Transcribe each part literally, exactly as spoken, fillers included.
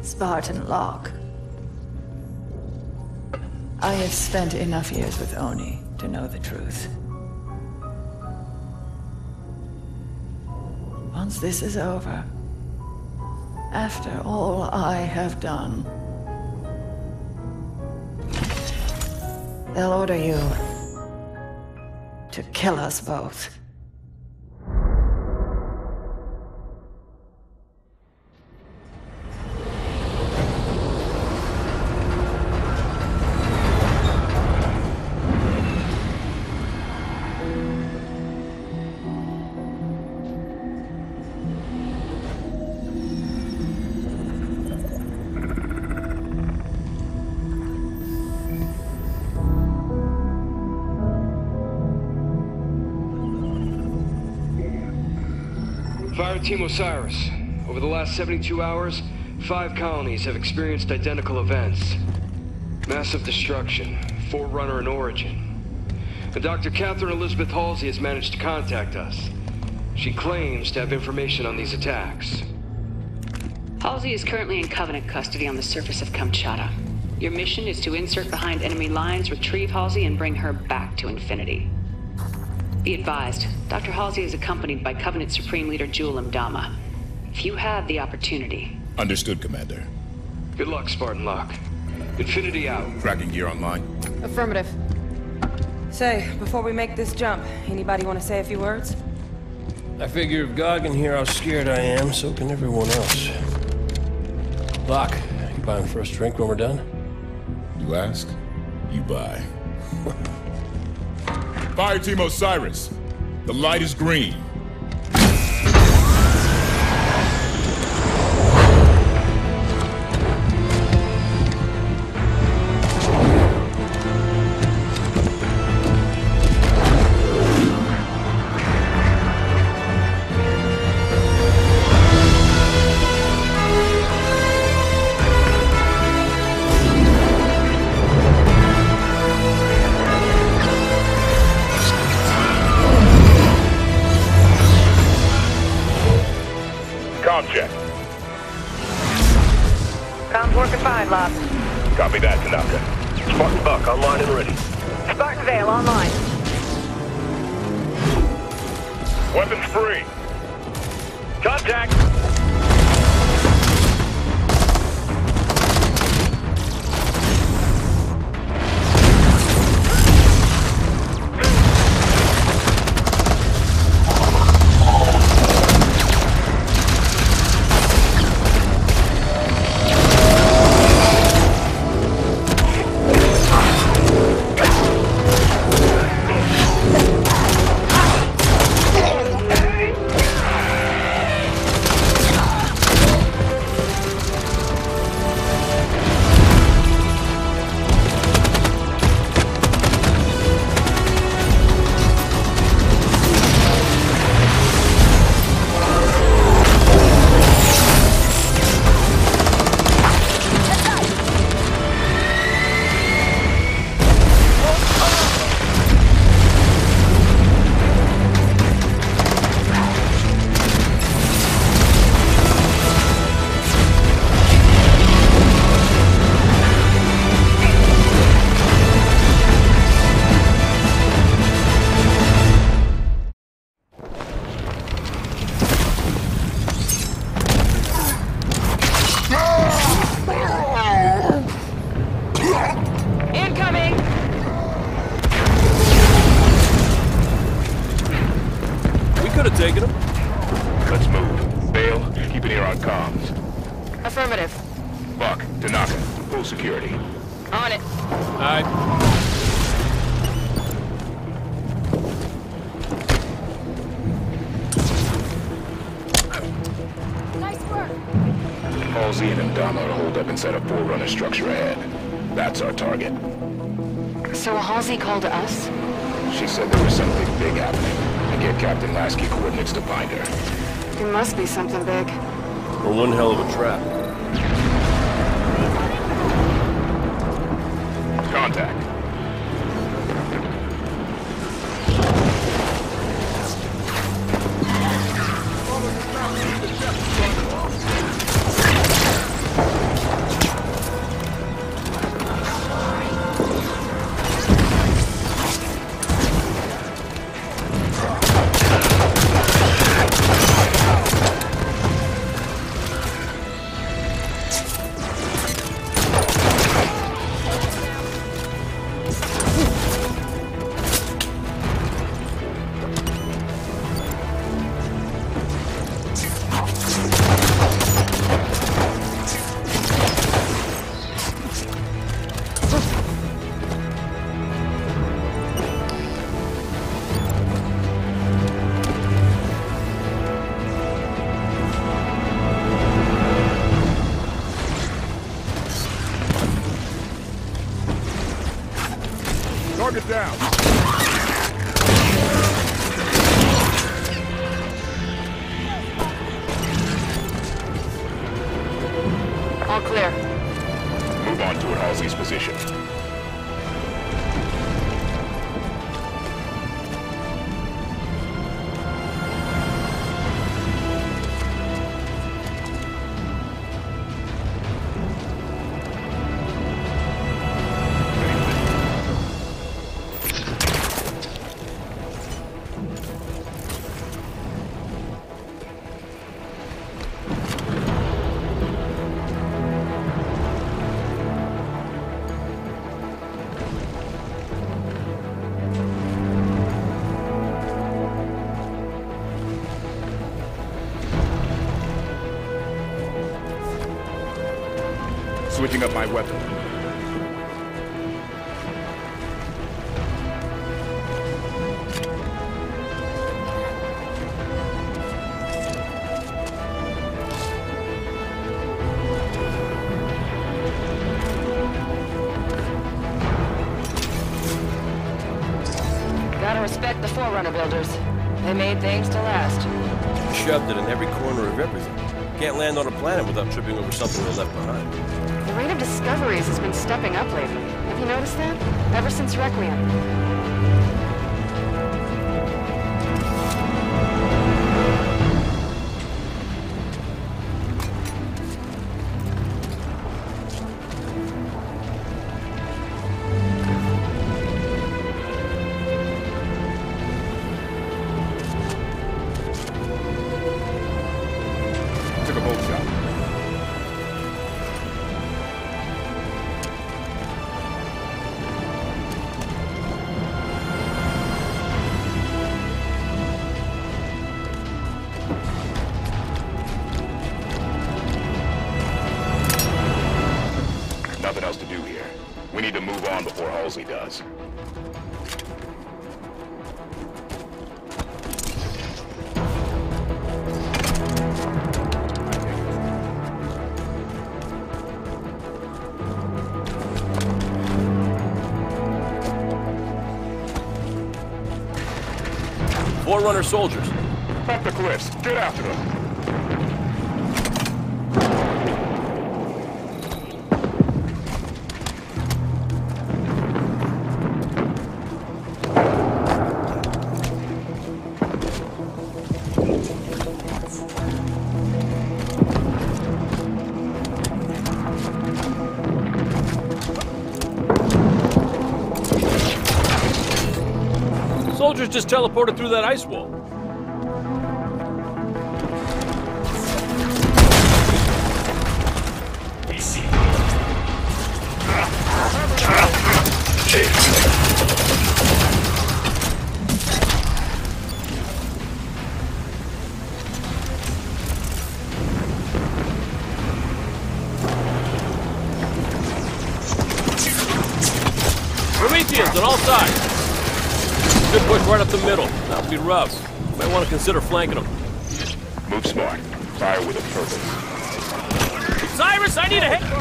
Spartan Locke. I have spent enough years with Oni to know the truth. Once this is over, after all I have done, they'll order you to kill us both. Fireteam Osiris. Over the last seventy-two hours, five colonies have experienced identical events. Massive destruction, Forerunner in origin. And Doctor Catherine Elizabeth Halsey has managed to contact us. She claims to have information on these attacks. Halsey is currently in Covenant custody on the surface of Kamchatka. Your mission is to insert behind enemy lines, retrieve Halsey, and bring her back to Infinity. Be advised, Doctor Halsey is accompanied by Covenant Supreme Leader Jul Mdama. If you have the opportunity... Understood, Commander. Good luck, Spartan Locke. Infinity out. Tracking gear online. Affirmative. Say, before we make this jump, anybody want to say a few words? I figure if God can hear how scared I am, so can everyone else. Locke, you buying the first drink when we're done? You ask, you buy. Fireteam Osiris, the light is green. Check. Comms working fine, Locke. Copy that, Tanaka. Spartan Buck online and ready. Spartan Vale online. Weapons free. Contact! Taking him? Let's move. Bale, keep an ear on comms. Affirmative. Buck, Tanaka, full security. On it. Aye. Nice work. Halsey and Mdama are holed up inside a Forerunner structure ahead. That's our target. So Halsey called us? She said there was something big happening. And get Captain Lasky coordinates to find her. It must be something big. Well, one hell of a trap. Contact. Target down. All clear. Move on toward Halsey's position. Switching up my weapon. Gotta respect the Forerunner builders. They made things to last. Shoved it in every corner of everything. Can't land on a planet without tripping over something they left behind. The rate of discoveries has been stepping up lately. Have you noticed that? Ever since Requiem. Took a bolt shot. Nothing else to do here. We need to move on before Halsey does. Forerunner soldiers. Up the cliffs. Get after them. Soldiers just teleported through that ice wall. Prometheans on all sides. Good push right up the middle. That'll be rough. Might want to consider flanking them. Move smart. Fire with a purpose. Osiris, I need a hit!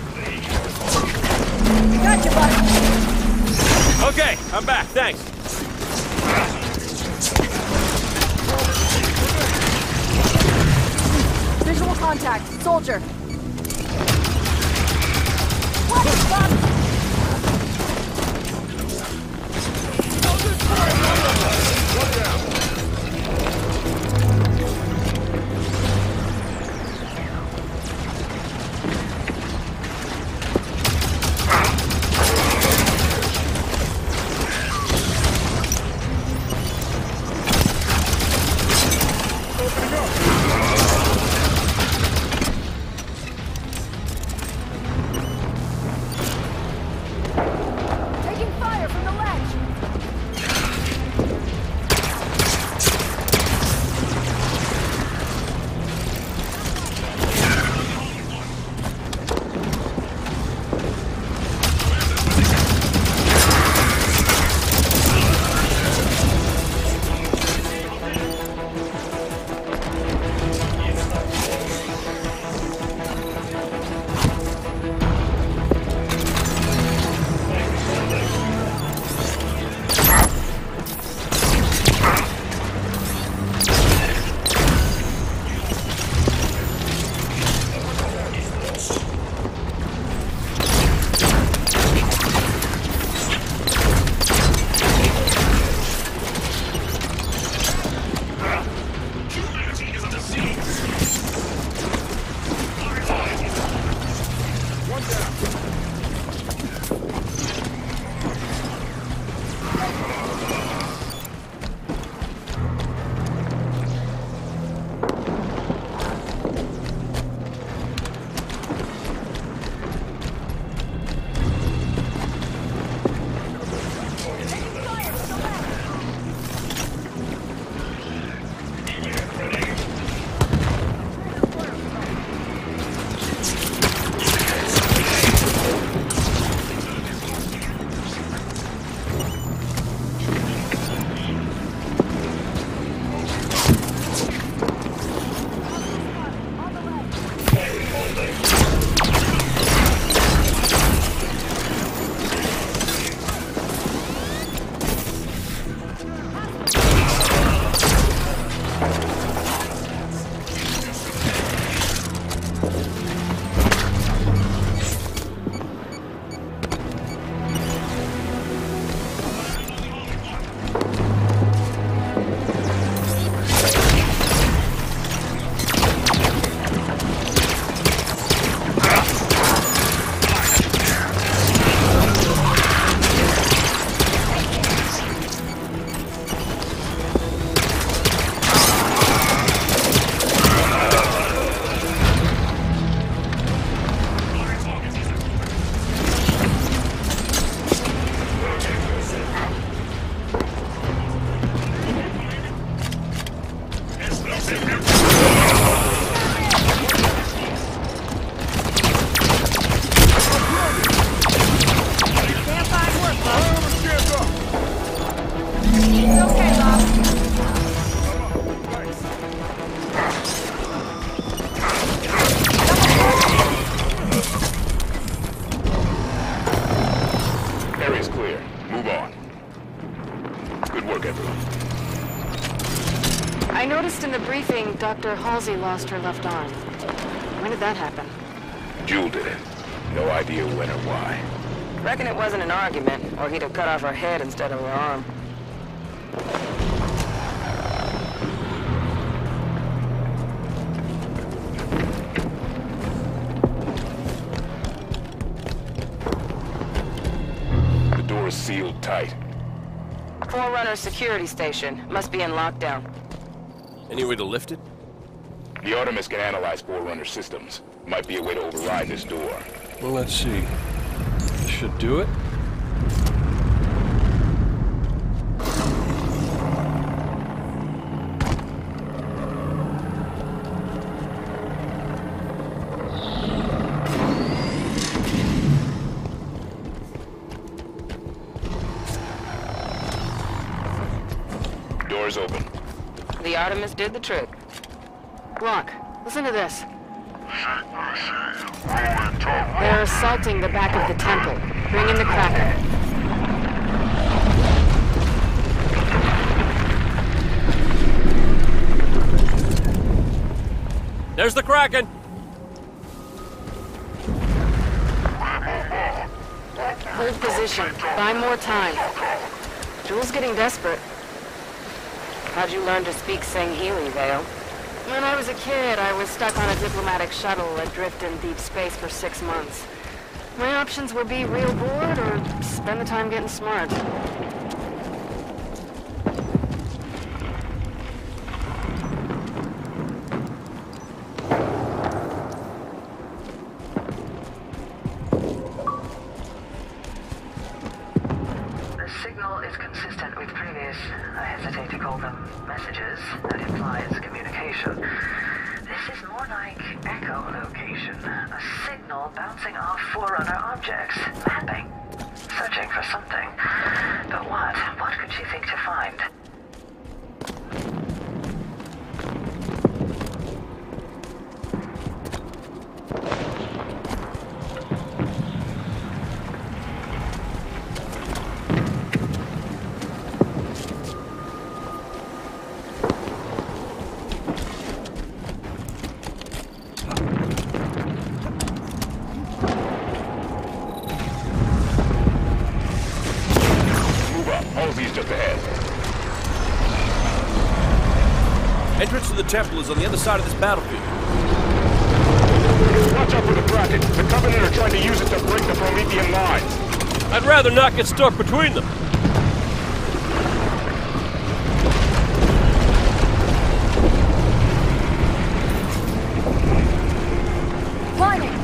Gotcha, buddy. Okay, I'm back. Thanks. Visual contact. Soldier. What the fuck? after Halsey lost her left arm. When did that happen? Jewel did it. No idea when or why. Reckon it wasn't an argument, or he'd have cut off her head instead of her arm. The door is sealed tight. Forerunner security station. Must be in lockdown. Any way to lift it? The Artemis can analyze Forerunner systems. Might be a way to override this door. Well, let's see. This should do it. Door's open. The Artemis did the trick. Locke, listen to this. They're assaulting the back of the temple. Bring in the Kraken. There's the Kraken! Hold position. Buy more time. Jewel's getting desperate. How'd you learn to speak Sangheili, Vale? When I was a kid, I was stuck on a diplomatic shuttle adrift in deep space for six months. My options were be real bored or spend the time getting smart. The signal is consistent with previous, I hesitate to call them messages, that implies communication. This is more like echolocation, a signal bouncing off Forerunner objects, mapping, searching for something. But what? What could she think to find? Halsey's just ahead. Entrance to the temple is on the other side of this battlefield. Watch out for the Kraken. The Covenant are trying to use it to break the Promethean lines. I'd rather not get stuck between them. Climbing!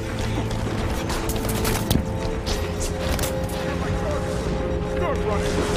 Start running.